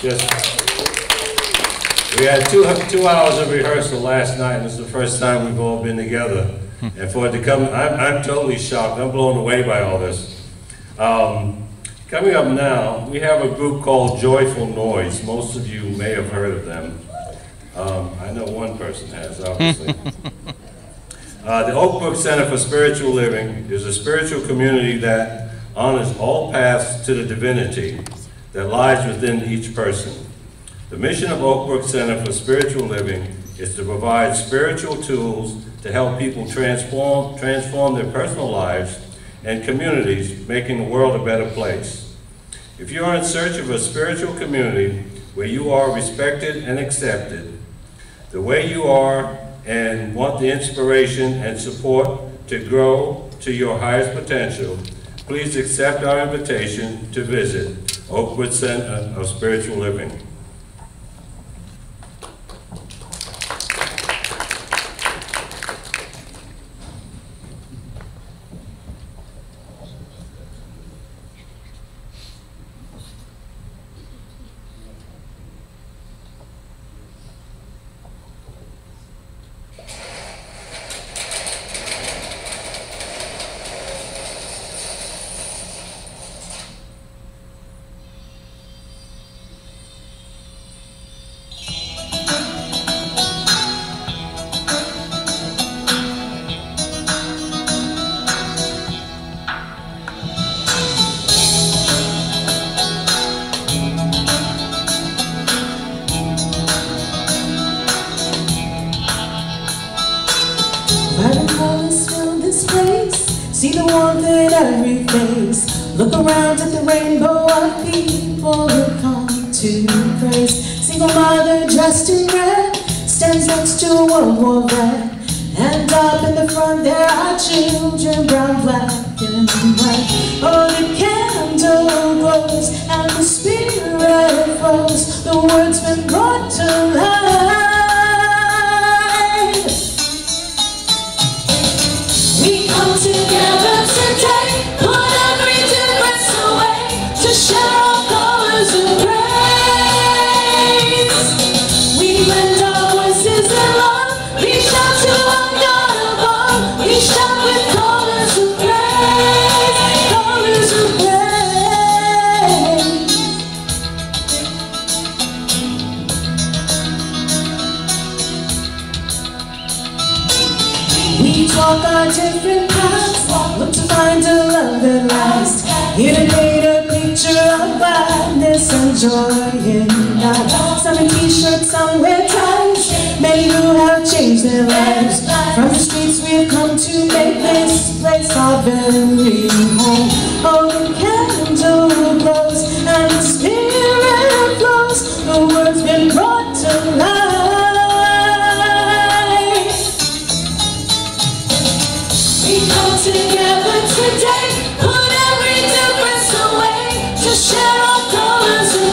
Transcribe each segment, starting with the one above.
We had two hours of rehearsal last night, and this is the first time we've all been together. And for it to come, I'm totally shocked. I'm blown away by all this. Coming up now, we have a group called Joyful Noise. Most of you may have heard of them. I know one person has, obviously. The OakBrook Center for Spiritual Living is a spiritual community that honors all paths to the divinity that lies within each person. The mission of OakBrook Center for Spiritual Living is to provide spiritual tools to help people transform their personal lives and communities, making the world a better place. If you are in search of a spiritual community where you are respected and accepted, the way you are, and want the inspiration and support to grow to your highest potential, please accept our invitation to visit OakBrook Center of Spiritual Living. See the warmth in every face. Look around at the rainbow of people who come to praise. Single mother dressed in red stands next to a World War vet. And up in the front there are children, brown, black, and white. Oh, the candle glows and the spirit flows. The words been brought to life. We come together today, put every difference away, to share our colors and praise. We lend our voices in love, reach out to our God above. We shout with colors of praise, colors of praise. We walk our different paths, look to find a love that lasts. Here to paint a picture of gladness and joy in God. Some in t-shirts, some wear ties, many who have changed their lives. From the streets we've come to make this place our very home. Oh, the candle glows and the spirit flows. The words been brought to life. We come together today, put every difference away, to share our colors and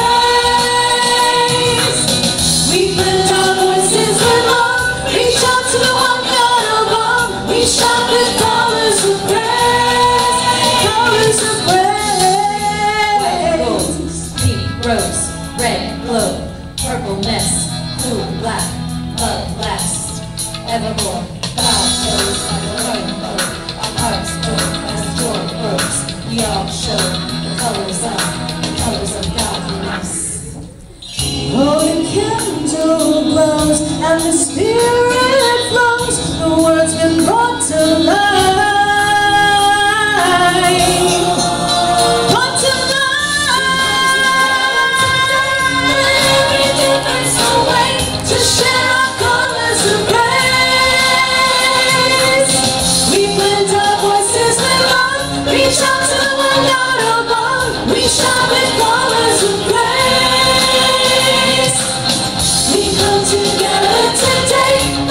praise. We blend our voices with love, reach out to the one God above. We shout with colors of praise, colors of praise. Rose, pink, rose, red, glow, purple mist, blue, black, love lasts, evermore. God knows by the rainbow, our hearts glow as the joy grows. We all show the colors of godliness. Oh, the candle glows and the spirit flows. The words been brought to life. Brought to life. Every difference away, to share our colors of praise. We blend our voices with love, reach out to the one God above. We shout with colors of praise. We come together today,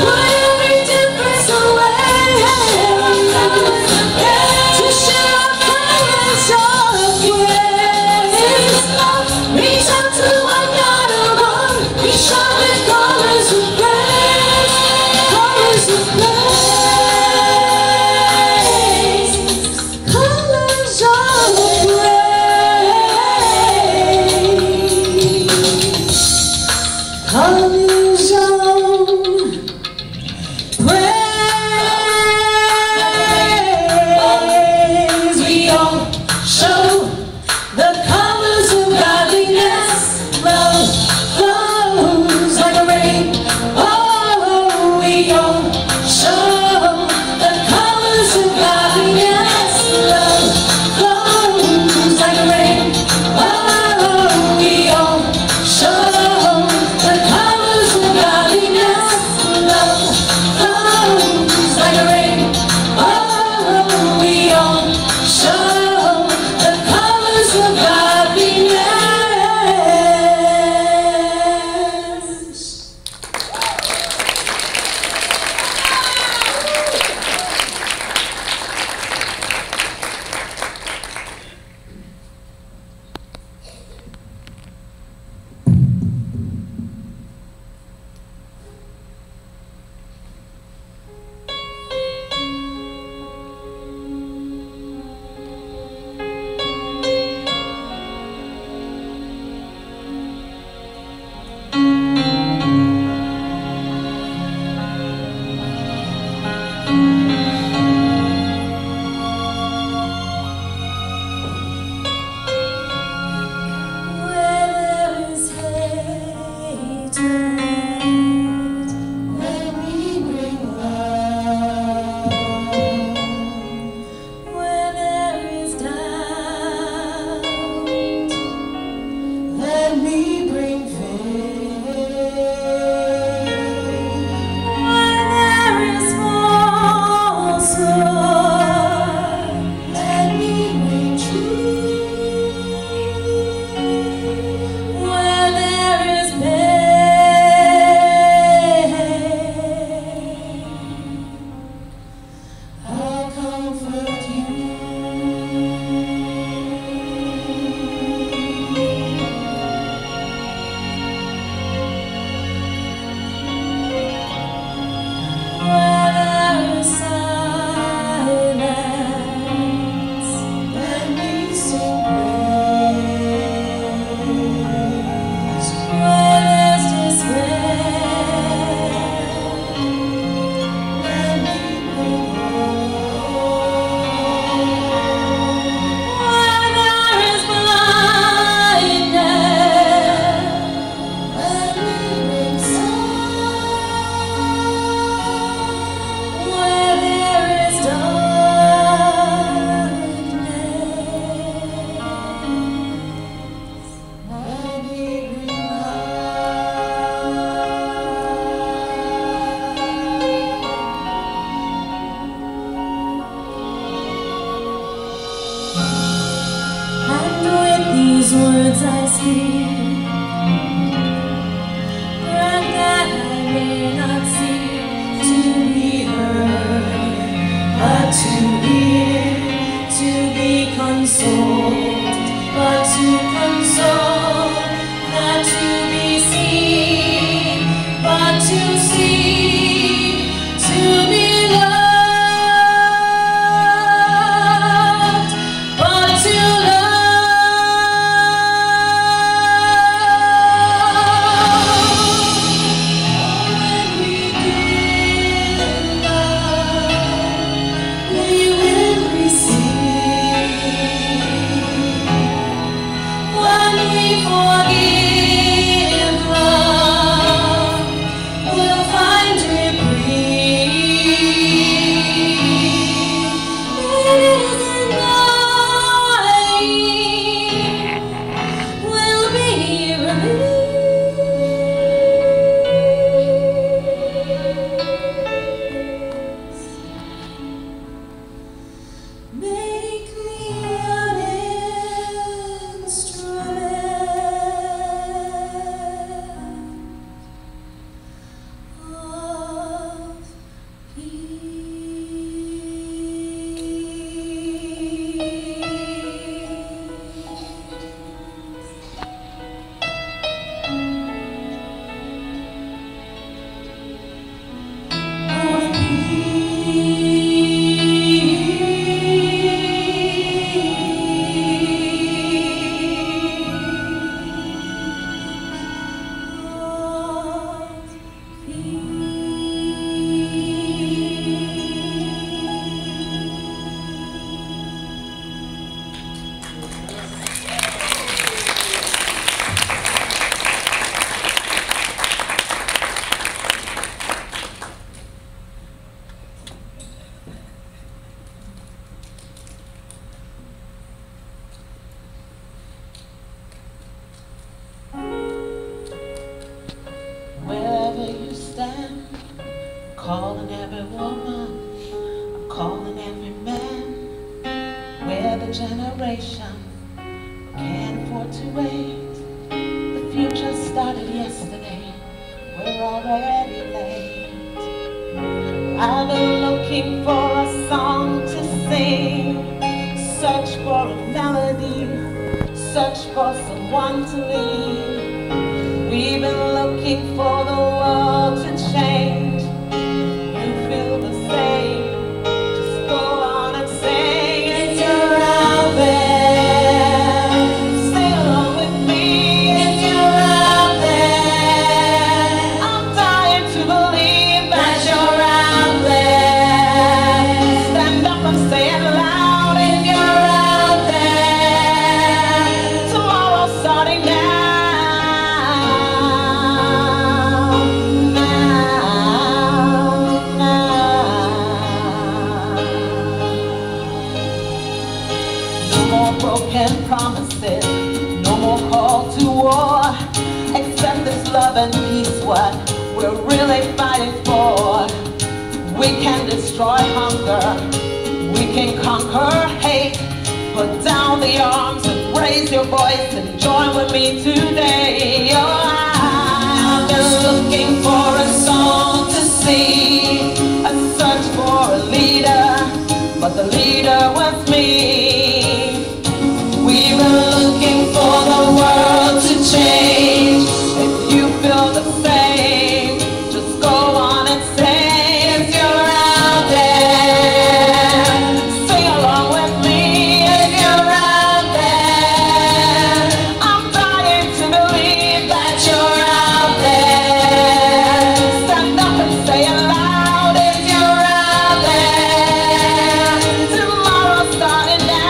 stand. I'm calling every woman, I'm calling every man. We're the generation who can't afford to wait. The future started yesterday, we're already late. I've been looking for a song to sing, search for a melody, search for someone to lead. We've been looking for the world to change. You feel the same, just go on and sing. If you're out there, sing along with me. If you're out there, I'm dying to believe that you're out there. Stand up and say it loud. If you're out there, tomorrow's starting now. Broken promises, no more call to war. Accept this love and peace, what we're really fighting for. We can destroy hunger, we can conquer hate. Put down the arms and raise your voice and join with me today. Oh, I've been looking for a song to sing, a search for a leader, but the leader was me. We've been looking for the world to change. If you feel the same, just go on and say, if you're out there, sing along with me. If you're out there, I'm dying to believe that you're out there. Stand up and say it loud. If you're out there, tomorrow's starting now.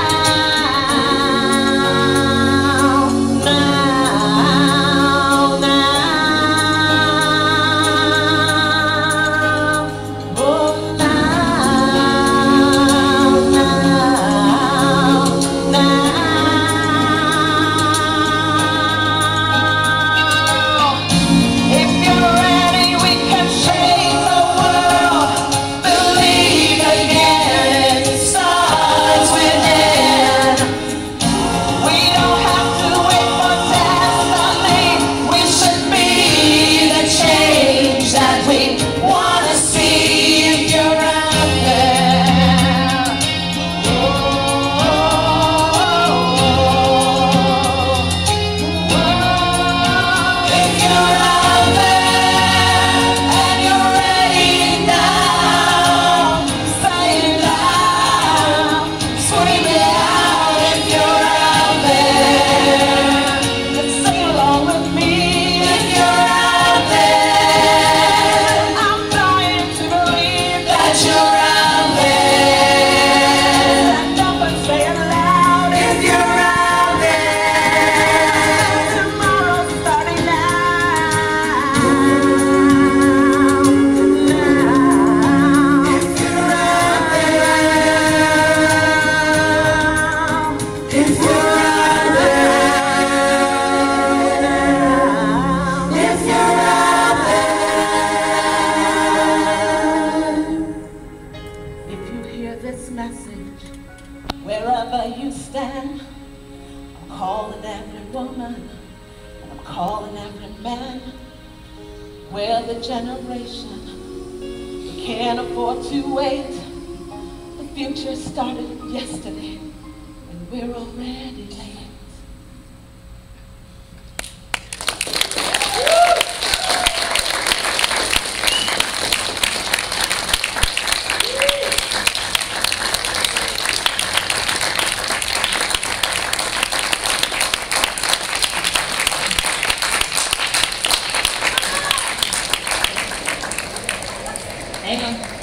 We're the generation who can't afford to wait. The future started yesterday, and we're already late. Hang on.